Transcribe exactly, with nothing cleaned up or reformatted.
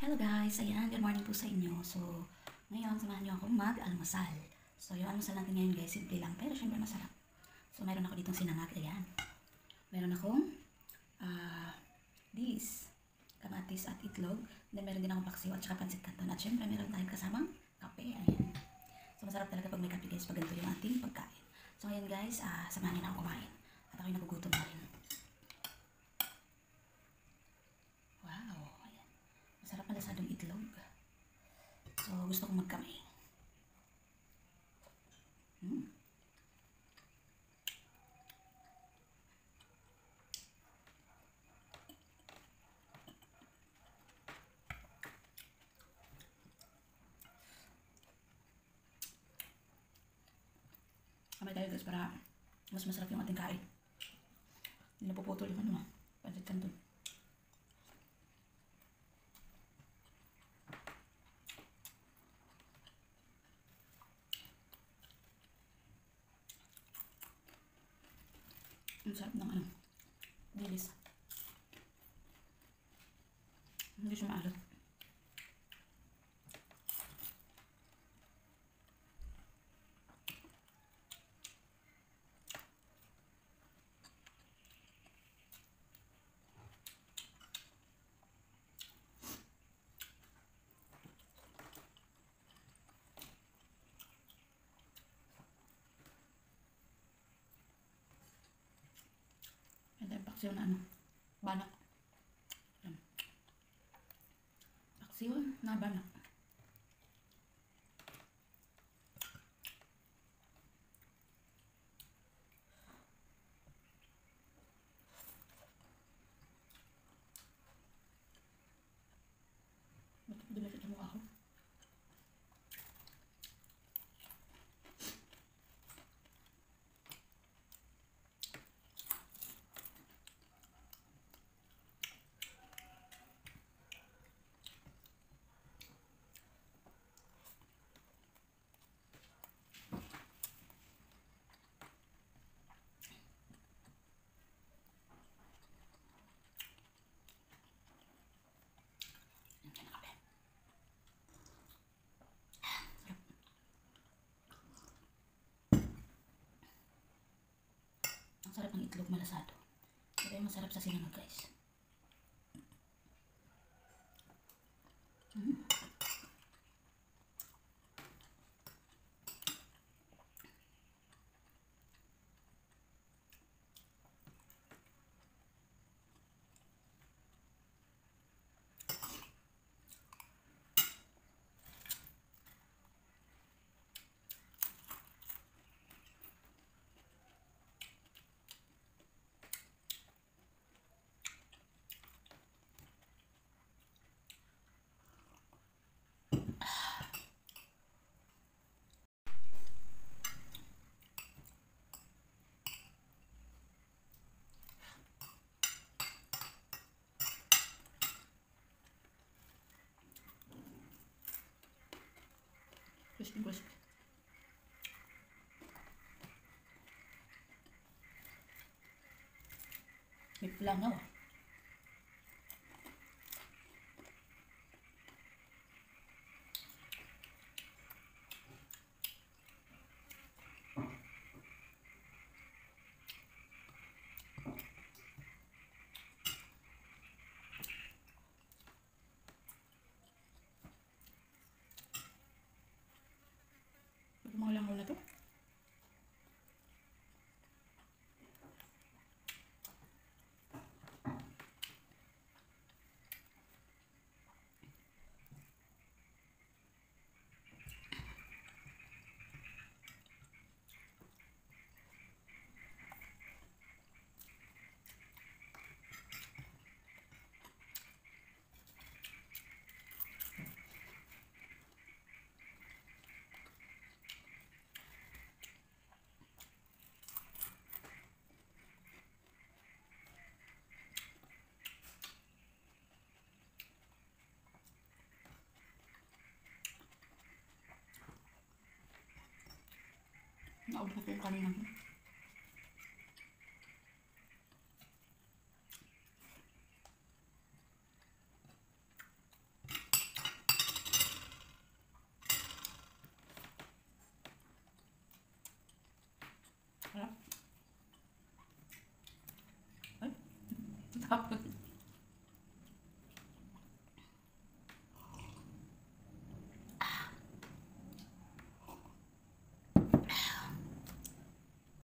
Hello guys, ayan, good morning po sa inyo. So, ngayon, samahan niyo akong mag-almusal. So, yung almusal natin ngayon guys, simple lang, pero syempre masarap. So, meron ako ditong sinangag, ayan. Meron akong uh, dilis, kamatis at itlog. Then, meron din akong paksiw at saka pansit canton. At syempre, meron tayong kasamang kape, ayan. So, masarap talaga pag may kape guys, pag ganito yung ating pagkain. So, ngayon guys, uh, samahan niyo na ako kumain. At ako'y nagugutom na rin. Wow, ayan. Masarap malasadong itlog. So, gusto kong magkamay. Hmm. Kamay tayo guys para mas masarap yung ating kain. Hindi napuputol yung ano, pansit canton. Ang sarap ng ano, dilis. Hindi siya maalat. Ito yung paksiw na ano, banak. Yan. Paksiw na banak. Ba't ko dumisit sa mukha ko? Ang sarap ng itlog malasado. Ito yung masarap sa sinangag guys. Mm. Crispy crispy. May langaw ah. Ito mga langaw na to. Naubos ko yung kanina. Tapos,